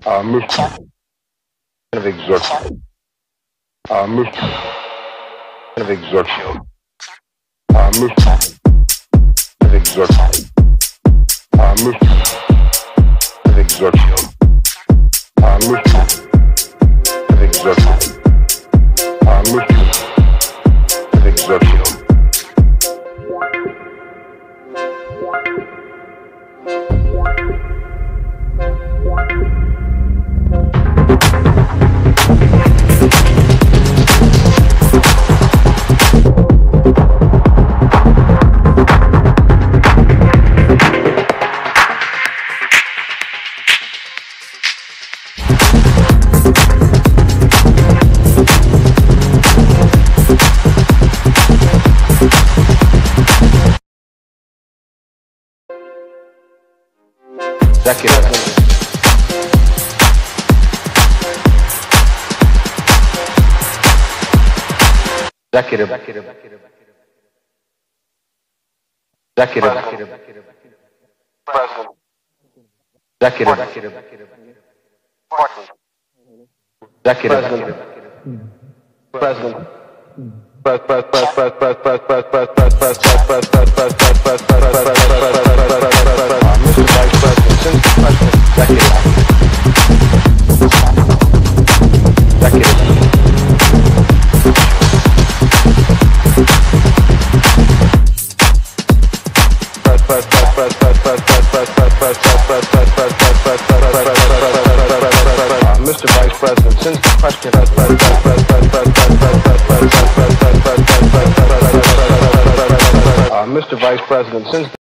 Mr. of exertion. Mr. of exertion. Mr. of exertion. Mr. of exertion. Mr. of exertion. Mr. of exertion. Mr. Vice President, since the question Mr. Vice President, since